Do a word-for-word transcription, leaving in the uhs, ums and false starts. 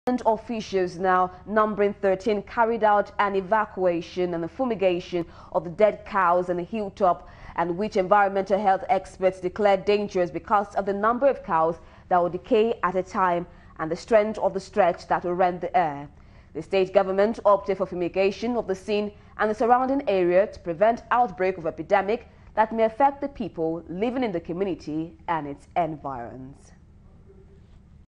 Officials, now numbering thirteen, carried out an evacuation and a fumigation of the dead cows on the hilltop, and which environmental health experts declared dangerous because of the number of cows that will decay at a time and the strength of the stretch that will rend the air. The state government opted for fumigation of the scene and the surrounding area to prevent outbreak of epidemic that may affect the people living in the community and its environs.